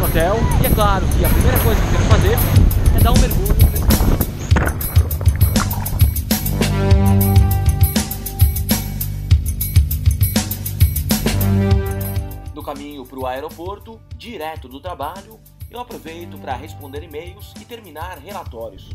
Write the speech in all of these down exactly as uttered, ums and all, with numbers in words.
hotel e é claro que a primeira coisa que eu quero fazer é dar um mergulho nesse mar. No caminho para o aeroporto, direto do trabalho, eu aproveito para responder e-mails e terminar relatórios.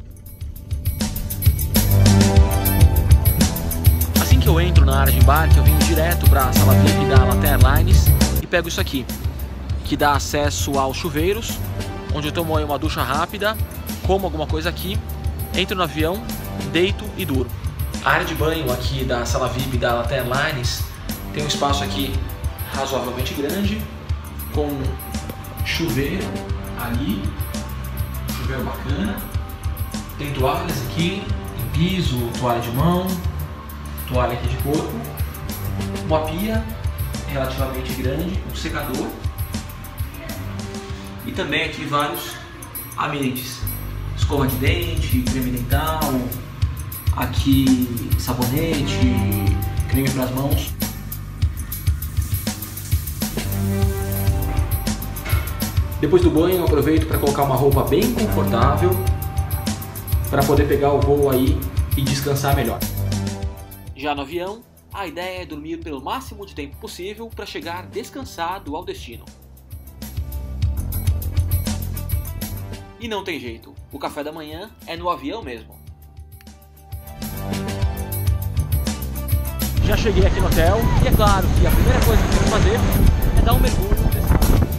Assim que eu entro na área de embarque, eu venho direto para a sala V I P da Latam Airlines e pego isso aqui, que dá acesso aos chuveiros, onde eu tomo aí uma ducha rápida, como alguma coisa aqui, entro no avião, deito e durmo. A área de banho aqui da sala V I P da Latam Airlines tem um espaço aqui razoavelmente grande, com chuveiro ali, chuveiro bacana, tem toalhas aqui, tem piso, toalha de mão, toalha aqui de corpo, uma pia relativamente grande, um secador e também aqui vários amenities, escova de dente, creme dental, aqui sabonete, creme para as mãos. Depois do banho eu aproveito para colocar uma roupa bem confortável para poder pegar o voo aí e descansar melhor. Já no avião, a ideia é dormir pelo máximo de tempo possível para chegar descansado ao destino. E não tem jeito, o café da manhã é no avião mesmo. Já cheguei aqui no hotel e é claro que a primeira coisa que eu quero fazer é dar um mergulho nesse mar.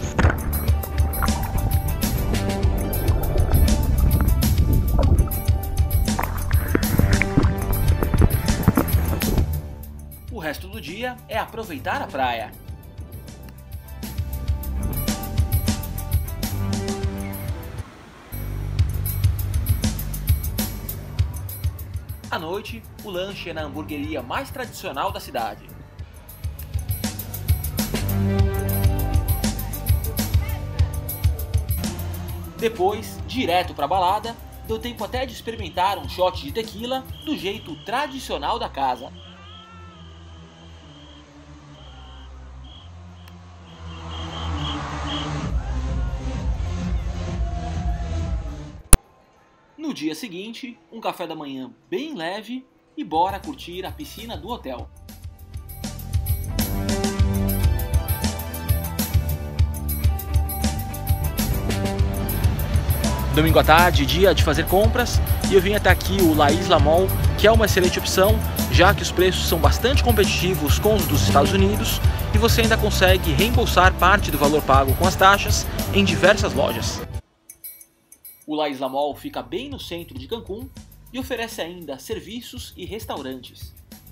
O resto do dia é aproveitar a praia. À noite, o lanche é na hamburgueria mais tradicional da cidade. Depois, direto para a balada, deu tempo até de experimentar um shot de tequila do jeito tradicional da casa. No dia seguinte, um café da manhã bem leve e bora curtir a piscina do hotel. Domingo à tarde, dia de fazer compras, e eu vim até aqui o La Isla Mall, que é uma excelente opção, já que os preços são bastante competitivos com os dos Estados Unidos e você ainda consegue reembolsar parte do valor pago com as taxas em diversas lojas. O La Isla Mall fica bem no centro de Cancún e oferece ainda serviços e restaurantes.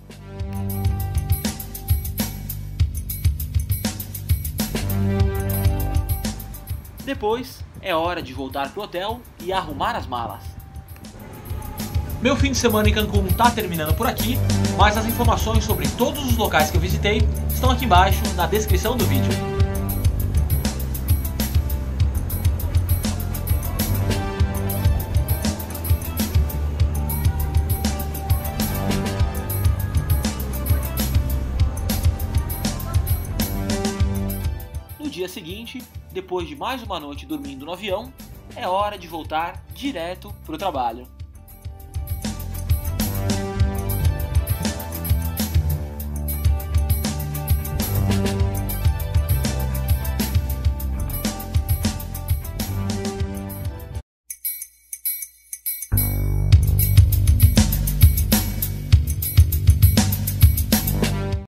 Depois é hora de voltar pro hotel e arrumar as malas. Meu fim de semana em Cancún está terminando por aqui, mas as informações sobre todos os locais que eu visitei estão aqui embaixo na descrição do vídeo. No dia seguinte, depois de mais uma noite dormindo no avião, é hora de voltar direto para o trabalho.